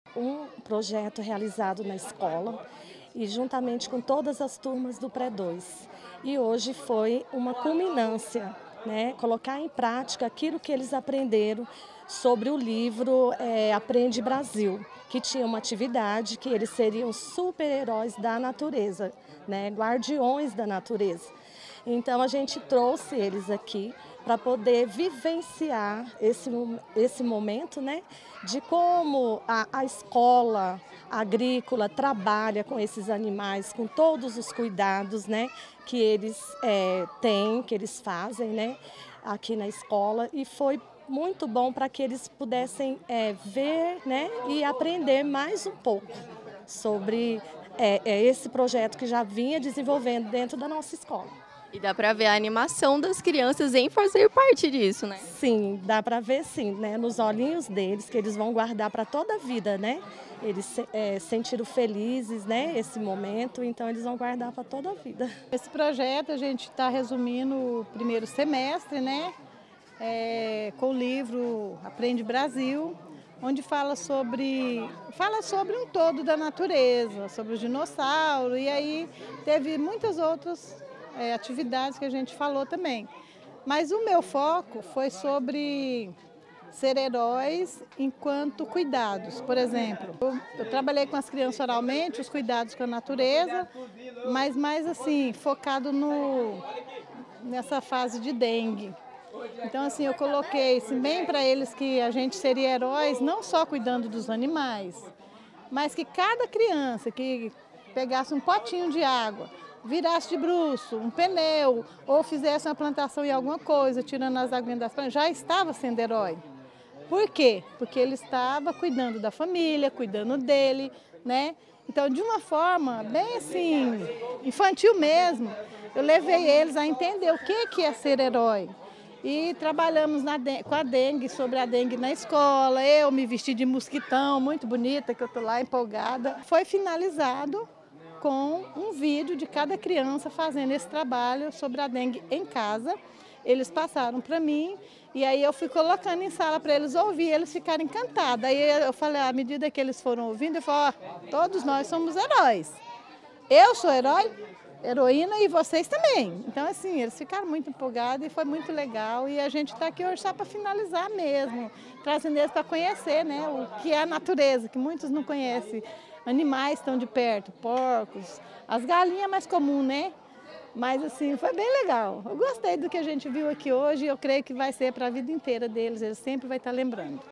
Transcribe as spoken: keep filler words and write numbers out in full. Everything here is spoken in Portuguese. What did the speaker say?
um projeto realizado na escola e juntamente com todas as turmas do pré dois. E hoje foi uma culminância, né? Colocar em prática aquilo que eles aprenderam sobre o livro é, Aprende Brasil, que tinha uma atividade que eles seriam super-heróis da natureza, né? Guardiões da natureza. Então a gente trouxe eles aqui para poder vivenciar esse, esse momento, né, de como a, a escola agrícola trabalha com esses animais, com todos os cuidados, né, que eles é, têm, que eles fazem, né, aqui na escola, e foi muito bom para que eles pudessem é, ver, né, e aprender mais um pouco sobre é, é esse projeto que já vinha desenvolvendo dentro da nossa escola. E dá para ver a animação das crianças em fazer parte disso, né? Sim, dá para ver sim, né? Nos olhinhos deles, que eles vão guardar para toda a vida, né? Eles se é, sentiram felizes, né? Esse momento, então eles vão guardar para toda a vida. Esse projeto a gente está resumindo o primeiro semestre, né? É, com o livro Aprende Brasil, onde fala sobre, fala sobre um todo da natureza, sobre o dinossauro, e aí teve muitas outras É, atividades que a gente falou também. Mas o meu foco foi sobre ser heróis enquanto cuidados. Por exemplo, eu, eu trabalhei com as crianças oralmente, os cuidados com a natureza, mas mais assim, focado no, nessa fase de dengue. Então assim, eu coloquei assim, bem para eles que a gente seria heróis não só cuidando dos animais, mas que cada criança que pegasse um potinho de água, virasse de bruço, um pneu, ou fizesse uma plantação em alguma coisa, tirando as aguinhas das plantas, já estava sendo herói. Por quê? Porque ele estava cuidando da família, cuidando dele, né? Então, de uma forma bem assim, infantil mesmo, eu levei eles a entender o que é ser herói. E trabalhamos na dengue, com a dengue, sobre a dengue na escola, eu me vesti de mosquitão, muito bonita, que eu estou lá empolgada. Foi finalizado com um vídeo de cada criança fazendo esse trabalho sobre a dengue em casa. Eles passaram para mim e aí eu fui colocando em sala para eles ouvir, eles ficaram encantados. Aí eu falei, à medida que eles foram ouvindo, eu falei, ó, todos nós somos heróis. Eu sou herói, heroína e vocês também. Então assim, eles ficaram muito empolgados e foi muito legal. E a gente está aqui hoje só para finalizar mesmo, trazendo eles para conhecer, né, o que é a natureza, que muitos não conhecem. Animais estão de perto, porcos, as galinhas é mais comum, né? Mas assim, foi bem legal. Eu gostei do que a gente viu aqui hoje e eu creio que vai ser para a vida inteira deles, eles sempre vão estar lembrando.